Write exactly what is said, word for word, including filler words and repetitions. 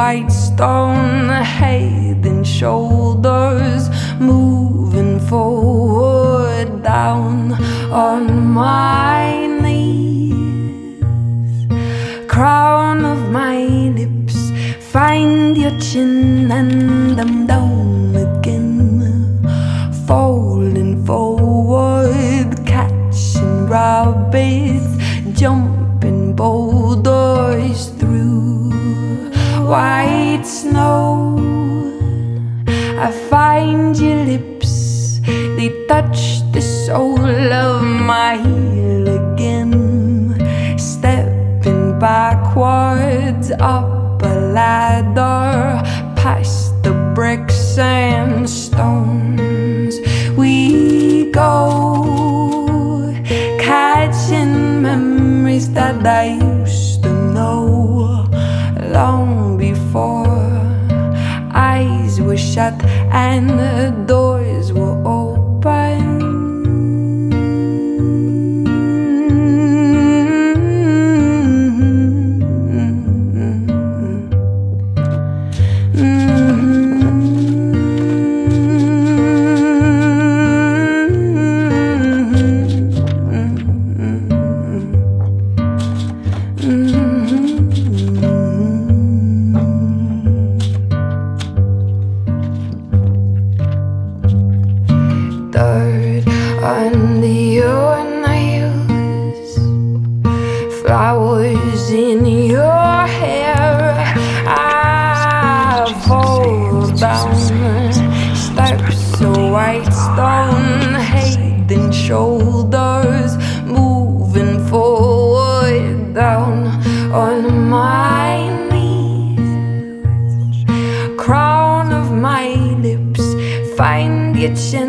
white stone, head and shoulders, moving forward down on my knees. Crown of my lips, find your chin and I'm down again, falling forward, catching rabbits, jumping boulders through white snow. I find your lips, they touch the sole of my heel again, stepping backwards up a ladder, past the bricks and stones. We go, catching memories that I used to know long before eyes were shut and the doors were open. Dirt under your nails, flowers in your hair. I fall down steps of white stone, head and shoulders, moving forward down on my knees. Crown of my lips, find your chin